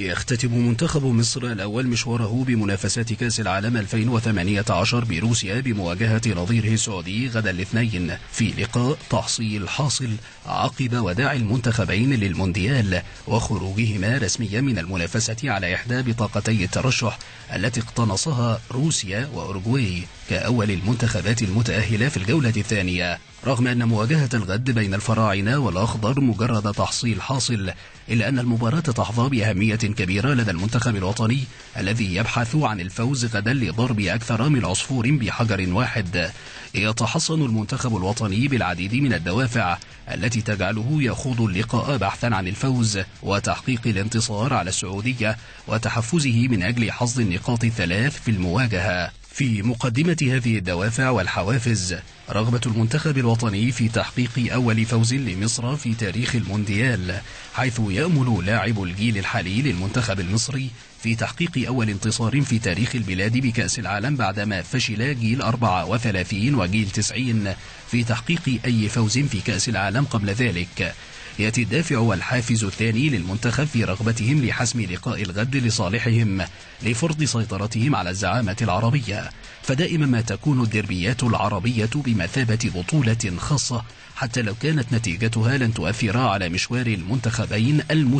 يختتم منتخب مصر الأول مشواره بمنافسات كأس العالم 2018 بروسيا بمواجهة نظيره السعودي غدا الاثنين في لقاء تحصيل حاصل عقب وداع المنتخبين للمونديال وخروجهما رسميا من المنافسة على إحدى بطاقتي الترشح التي اقتنصها روسيا وأوروغواي كأول المنتخبات المتأهلة في الجولة الثانية. رغم أن مواجهة الغد بين الفراعنة والأخضر مجرد تحصيل حاصل، إلا أن المباراة تحظى بأهمية كبيرة لدى المنتخب الوطني الذي يبحث عن الفوز غدا لضرب أكثر من عصفور بحجر واحد. يتحصن المنتخب الوطني بالعديد من الدوافع التي تجعله يخوض اللقاء بحثا عن الفوز وتحقيق الانتصار على السعودية وتحفزه من أجل حصد النقاط الثلاث في المواجهة. في مقدمة هذه الدوافع والحوافز رغبة المنتخب الوطني في تحقيق أول فوز لمصر في تاريخ المونديال، حيث يأمل لاعب الجيل الحالي للمنتخب المصري في تحقيق أول انتصار في تاريخ البلاد بكأس العالم بعدما فشل جيل 34 وجيل 90 في تحقيق أي فوز في كأس العالم قبل ذلك. يأتي الدافع والحافز الثاني للمنتخب في رغبتهم لحسم لقاء الغد لصالحهم لفرض سيطرتهم على الزعامة العربية، فدائما ما تكون الدربيات العربية بمثابة بطولة خاصة حتى لو كانت نتيجتها لن تؤثر على مشوار المنتخبين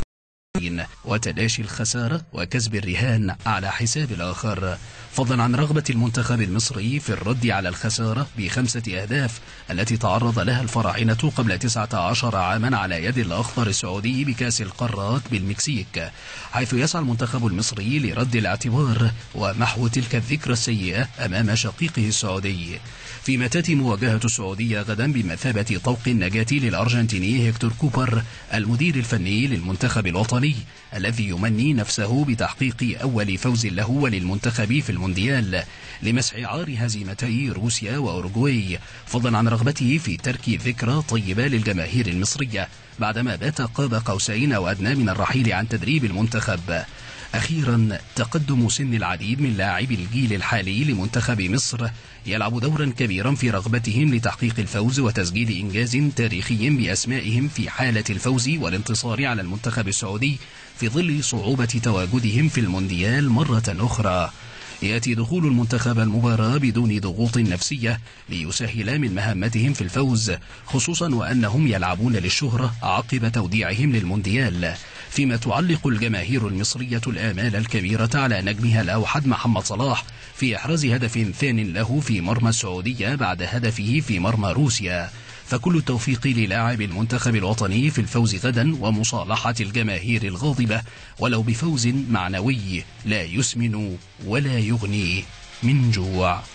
وتلاشي الخسارة وكسب الرهان على حساب الآخر، فضلا عن رغبة المنتخب المصري في الرد على الخسارة ب5 أهداف التي تعرض لها الفراعنة قبل 19 عاما على يد الأخضر السعودي بكأس القارات بالمكسيك، حيث يسعى المنتخب المصري لرد الاعتبار ومحو تلك الذكرى السيئة أمام شقيقه السعودي، فيما تأتي مواجهة السعودية غدا بمثابة طوق النجاة للأرجنتيني هيكتور كوبر المدير الفني للمنتخب الوطني الذي يمني نفسه بتحقيق أول فوز له وللمنتخب في المونديال لمسح عار هزيمتي روسيا وأوروغواي، فضلا عن رغبته في ترك ذكرى طيبة للجماهير المصرية بعدما بات قاب قوسين أو أدنى من الرحيل عن تدريب المنتخب. أخيرا، تقدم سن العديد من لاعبي الجيل الحالي لمنتخب مصر يلعب دورا كبيرا في رغبتهم لتحقيق الفوز وتسجيل إنجاز تاريخي بأسمائهم في حالة الفوز والانتصار على المنتخب السعودي في ظل صعوبة تواجدهم في المونديال مرة أخرى. يأتي دخول المنتخب المباراة بدون ضغوط نفسية ليسهل من مهمتهم في الفوز، خصوصا وأنهم يلعبون للشهرة عقب توديعهم للمونديال، فيما تعلق الجماهير المصرية الآمال الكبيرة على نجمها الأوحد محمد صلاح في إحراز هدف ثان له في مرمى السعودية بعد هدفه في مرمى روسيا. فكل التوفيق للاعب المنتخب الوطني في الفوز غدا ومصالحة الجماهير الغاضبة ولو بفوز معنوي لا يسمن ولا يغني من جوع.